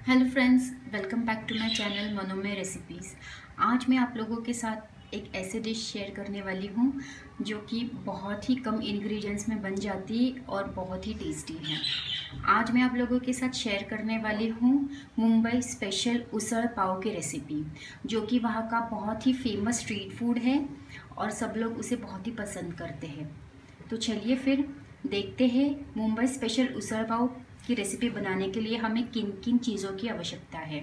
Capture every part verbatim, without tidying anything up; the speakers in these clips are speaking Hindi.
Hello friends, welcome back to my channel Manomay recipes. आज मैं आप लोगों के साथ एक ऐसे डिश शेयर करने वाली हूँ जो कि बहुत ही कम इंग्रेडिएंट्स में बन जाती और बहुत ही टेस्टी है। आज मैं आप लोगों के साथ शेयर करने वाली हूँ मुंबई स्पेशल उसळ पाव की रेसिपी, जो कि वहाँ का बहुत ही फेमस स्ट्रीट फूड है और सब लोग उसे बहुत ही पसंद करते हैं। तो चलिए फिर देखते हैं मुंबई स्पेशल उसळ पाव की रेसिपी बनाने के लिए हमें किन किन चीज़ों की आवश्यकता है।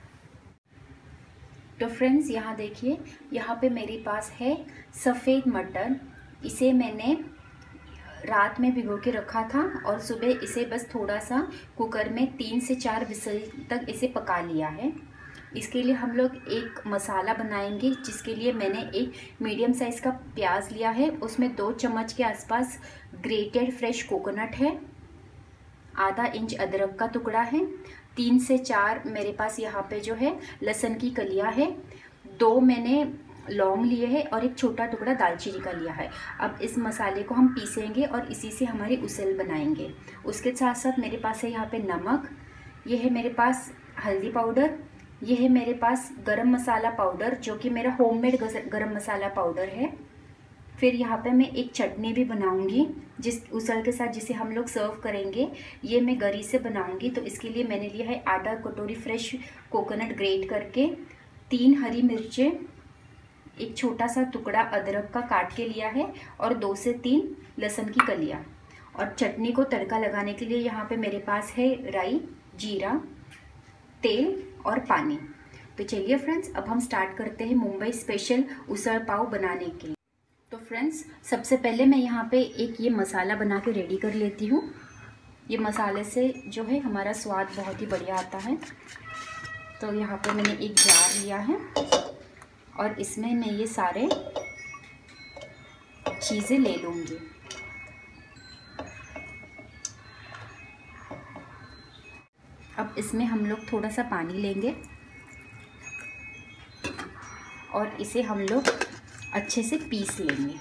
तो फ्रेंड्स, यहाँ देखिए, यहाँ पे मेरे पास है सफ़ेद मटर। इसे मैंने रात में भिगो के रखा था और सुबह इसे बस थोड़ा सा कुकर में तीन से चार विसल तक इसे पका लिया है। इसके लिए हम लोग एक मसाला बनाएंगे, जिसके लिए मैंने एक मीडियम साइज़ का प्याज लिया है। उसमें दो चम्मच के आसपास ग्रेटेड फ्रेश कोकोनट है, आधा इंच अदरक का टुकड़ा है, तीन से चार मेरे पास यहाँ पे जो है लहसुन की कलियाँ है, दो मैंने लौंग लिए हैं और एक छोटा टुकड़ा दालचीनी का लिया है। अब इस मसाले को हम पीसेंगे और इसी से हमारी उसल बनाएंगे। उसके साथ साथ मेरे पास है यहाँ पे नमक, ये है मेरे पास हल्दी पाउडर, ये है मेरे पास गरम मसाला पाउडर जो कि मेरा होममेड गरम मसाला पाउडर है। फिर यहाँ पे मैं एक चटनी भी बनाऊंगी जिस उसळ के साथ, जिसे हम लोग सर्व करेंगे। ये मैं गरी से बनाऊंगी, तो इसके लिए मैंने लिया है आधा कटोरी फ्रेश कोकोनट ग्रेट करके, तीन हरी मिर्चें, एक छोटा सा टुकड़ा अदरक का काट के लिया है और दो से तीन लहसुन की कलियाँ। और चटनी को तड़का लगाने के लिए यहाँ पे मेरे पास है राई, जीरा, तेल और पानी। तो चलिए फ्रेंड्स, अब हम स्टार्ट करते हैं मुंबई स्पेशल उसळ पाव बनाने के लिए। तो फ्रेंड्स, सबसे पहले मैं यहाँ पे एक ये मसाला बना के रेडी कर लेती हूँ। ये मसाले से जो है हमारा स्वाद बहुत ही बढ़िया आता है। तो यहाँ पे मैंने एक जार लिया है और इसमें मैं ये सारे चीज़ें ले लूँगी। अब इसमें हम लोग थोड़ा सा पानी लेंगे और इसे हम लोग अच्छे से पीस लेंगे।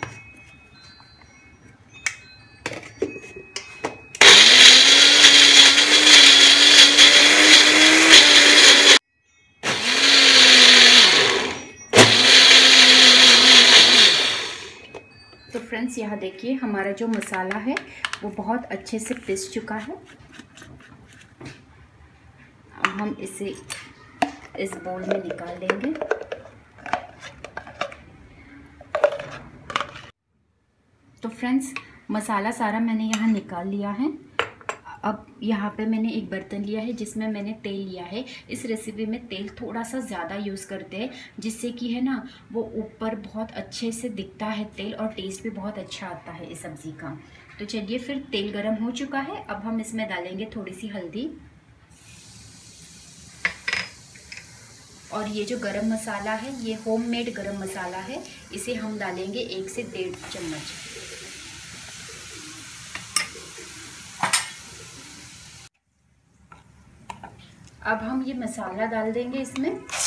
तो फ्रेंड्स, यहाँ देखिए, हमारा जो मसाला है वो बहुत अच्छे से पिस चुका है। अब हम इसे इस बोल में निकाल लेंगे। तो फ्रेंड्स, मसाला सारा मैंने यहाँ निकाल लिया है। अब यहाँ पे मैंने एक बर्तन लिया है जिसमें मैंने तेल लिया है। इस रेसिपी में तेल थोड़ा सा ज़्यादा यूज़ करते हैं, जिससे कि है ना वो ऊपर बहुत अच्छे से दिखता है तेल, और टेस्ट भी बहुत अच्छा आता है इस सब्ज़ी का। तो चलिए फिर, तेल गरम हो चुका है। अब हम इसमें डालेंगे थोड़ी सी हल्दी, और ये जो गरम मसाला है ये होममेड गरम मसाला है, इसे हम डालेंगे एक से डेढ़ चम्मच। अब हम ये मसाला डाल देंगे इसमें,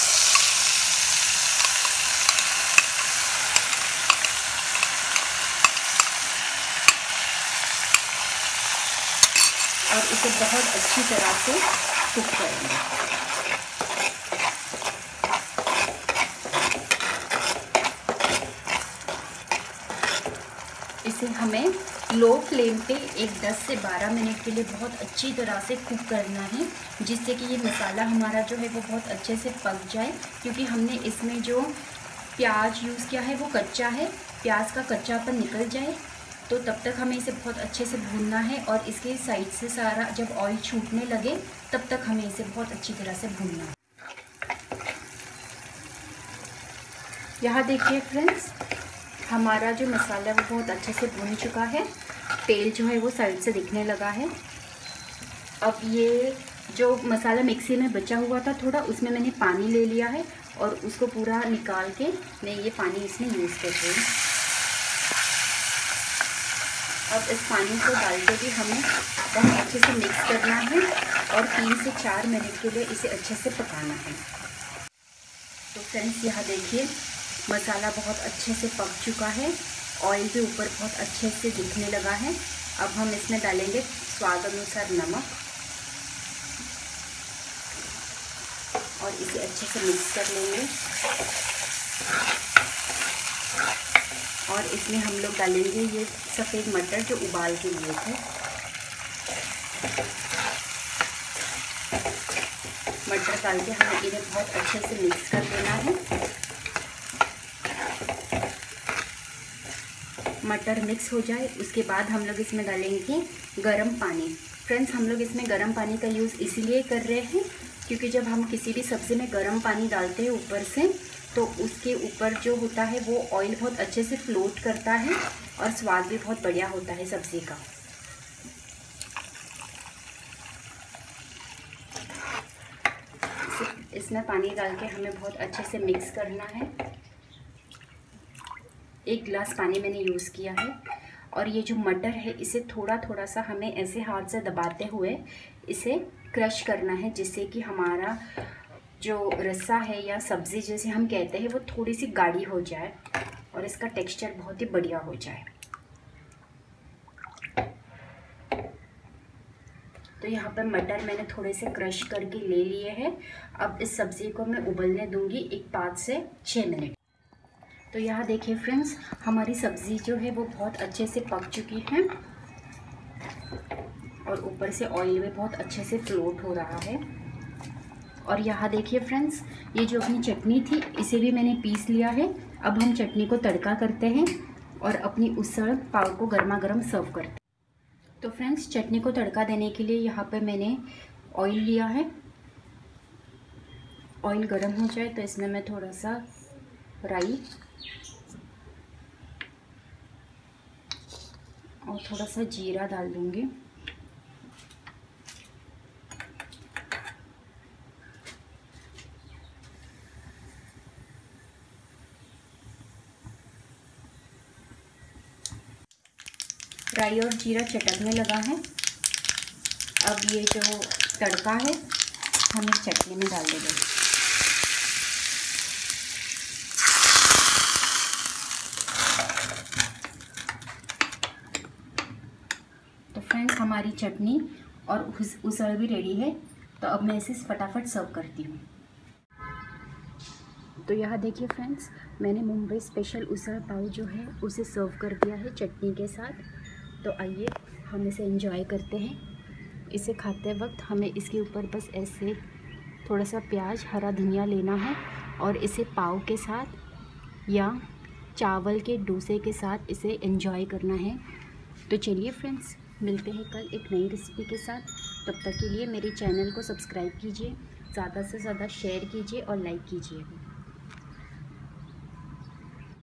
और इसे बहुत अच्छी तरह से कुक करेंगे। इसे हमें लो फ्लेम पे एक दस से बारह मिनट के लिए बहुत अच्छी तरह से कुक करना है, जिससे कि ये मसाला हमारा जो है वो बहुत अच्छे से पक जाए। क्योंकि हमने इसमें जो प्याज यूज़ किया है वो कच्चा है, प्याज का कच्चापन निकल जाए, तो तब तक हमें इसे बहुत अच्छे से भूनना है। और इसके साइड से सारा जब ऑयल छूटने लगे तब तक हमें इसे बहुत अच्छी तरह से भूनना है। यहाँ देखिए फ्रेंड्स, हमारा जो मसाला वो बहुत अच्छे से भून चुका है, तेल जो है वो साइड से दिखने लगा है। अब ये जो मसाला मिक्सी में बचा हुआ था थोड़ा, उसमें मैंने पानी ले लिया है और उसको पूरा निकाल के मैं ये पानी इसमें यूज़ कर रही हूँ। अब इस पानी को डाल के भी हमें बहुत अच्छे से मिक्स करना है और तीन से चार मिनट के लिए इसे अच्छे से पकाना है। तो फ्रेंड्स, यहाँ देखिए, मसाला बहुत अच्छे से पक चुका है, ऑयल भी ऊपर बहुत अच्छे से दिखने लगा है। अब हम इसमें डालेंगे स्वाद अनुसार नमक, और इसे अच्छे से मिक्स कर लेंगे। और इसमें हम लोग डालेंगे ये सफ़ेद मटर जो उबाल के लिए थे। मटर डाल के हमें इन्हें बहुत अच्छे से मिक्स कर देना है। मटर मिक्स हो जाए उसके बाद हम लोग इसमें डालेंगे गरम पानी। फ्रेंड्स, हम लोग इसमें गरम पानी का यूज़ इसीलिए कर रहे हैं क्योंकि जब हम किसी भी सब्ज़ी में गरम पानी डालते हैं ऊपर से, तो उसके ऊपर जो होता है वो ऑयल बहुत अच्छे से फ्लोट करता है और स्वाद भी बहुत बढ़िया होता है सब्ज़ी का। इसमें पानी डाल के हमें बहुत अच्छे से मिक्स करना है। एक गिलास पानी मैंने यूज़ किया है। और ये जो मटर है इसे थोड़ा थोड़ा सा हमें ऐसे हाथ से दबाते हुए इसे क्रश करना है, जिससे कि हमारा जो रस्सा है या सब्ज़ी जैसे हम कहते हैं वो थोड़ी सी गाढ़ी हो जाए और इसका टेक्सचर बहुत ही बढ़िया हो जाए। तो यहाँ पर मटर मैंने थोड़े से क्रश करके ले लिए हैं। अब इस सब्ज़ी को मैं उबलने दूंगी एक पाँच से छः मिनट। तो यहाँ देखिए फ्रेंड्स, हमारी सब्ज़ी जो है वो बहुत अच्छे से पक चुकी है और ऊपर से ऑयल भी बहुत अच्छे से फ्लोट हो रहा है। और यहाँ देखिए फ्रेंड्स, ये जो अपनी चटनी थी इसे भी मैंने पीस लिया है। अब हम चटनी को तड़का करते हैं और अपनी उसळ पाव को गर्मा गर्म सर्व करते हैं। तो फ्रेंड्स, चटनी को तड़का देने के लिए यहाँ पे मैंने ऑयल लिया है। ऑयल गर्म हो जाए तो इसमें मैं थोड़ा सा राई और थोड़ा सा जीरा डाल दूँगी। राई और जीरा चटकने लगा है। अब ये जो तड़का है हम इस चटनी में डाल देंगे। तो फ्रेंड्स, हमारी चटनी और उसळ भी रेडी है। तो अब मैं इसे फटाफट सर्व करती हूँ। तो यहाँ देखिए फ्रेंड्स, मैंने मुंबई स्पेशल उसळ पाव जो है उसे सर्व कर दिया है चटनी के साथ। तो आइए हम इसे एंजॉय करते हैं। इसे खाते वक्त हमें इसके ऊपर बस ऐसे थोड़ा सा प्याज, हरा धनिया लेना है और इसे पाव के साथ या चावल के डोसे के साथ इसे एंजॉय करना है। तो चलिए फ्रेंड्स, मिलते हैं कल एक नई रेसिपी के साथ। तब तक के लिए मेरे चैनल को सब्सक्राइब कीजिए, ज़्यादा से ज़्यादा शेयर कीजिए और लाइक कीजिए।